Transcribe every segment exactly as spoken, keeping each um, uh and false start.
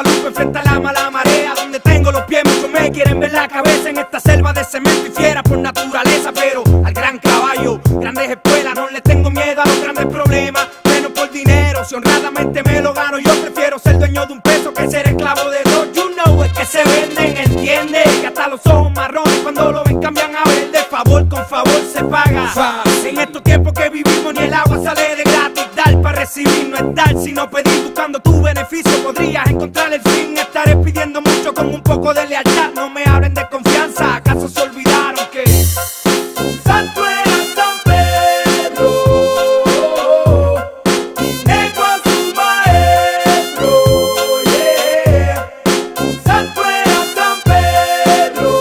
Guadalupe frente a la mala marea, donde tengo los pies, muchos me quieren ver la cabeza en esta selva de cemento y fiera por naturaleza. Pero al gran caballo, grandes espuelas, no le tengo miedo a los grandes problemas, menos por dinero. Si honradamente me lo gano, yo prefiero ser dueño de un peso que ser esclavo de dos. You know, es que se venden, entiende, que hasta los ojos marrones cuando lo ven cambian a verde. Favor con favor se paga. En estos tiempos que vivimos ni el agua sale de gratis. Dar para recibir no es dar, sino pedir. Buscando tu beneficio podrías encontrar el fin. Estaré pidiendo mucho con un poco de lealtad. No me hablen de confianza, ¿acaso se olvidaron que santo era San Pedro y negro a su maestro? Yeah. Santo era San Pedro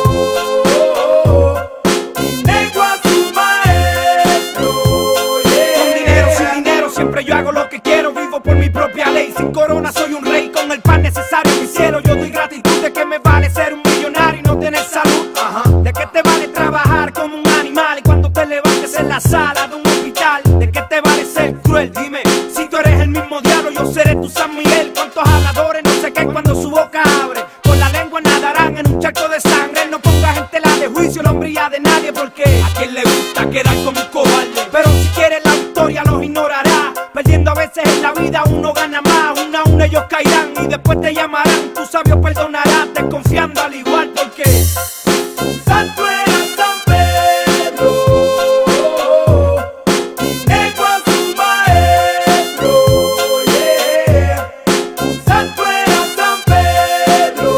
y negro a su maestro. Yeah. Con dinero, sin dinero, siempre yo hago lo que quiero. Vivo por mi propia ley, sin corona soy un rey. Con el pan necesario en mi cielo yo doy gratitud. ¿De qué me vale ser un millonario y no tener salud? Ajá. ¿De qué te vale trabajar como un animal y cuando te levantes en la sala de un hospital? ¿De qué te vale ser cruel? Dime, si tú eres el mismo diablo, yo seré tu San Miguel. ¿Cuántos habladores no sé qué cuando su boca abre? Con la lengua nadarán en un charco de sangre. No pongas en tela de juicio la hombría de nadie, porque a quien le gusta quedar como un cobarde. Pero si quieres la victoria los ignorará. Perdiendo a veces en la vida uno gana más. Uno a uno ellos caerán y después te llamarán. Tu sabio perdonará, desconfiando al igual, porque santo era San Pedro y negro a su maestro. Yeah. Santo era San Pedro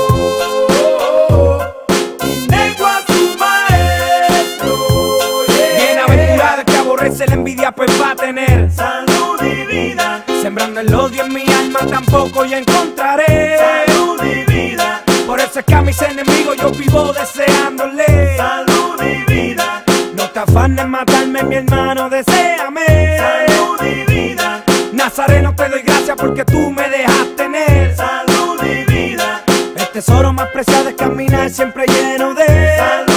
y negro a su maestro. Yeah. Bienaventurado el que aborrece la envidia, pues va a tener salud y vida. Sembrando el odio en mi alma tampoco yo encontraré salud y vida. Por eso es que a mis enemigos yo vivo deseándole salud y vida. No te afanes en matarme, mi hermano, deséame salud y vida. Nazareno, te doy gracias porque tú me dejas tener salud y vida. El tesoro más preciado es caminar siempre lleno de salud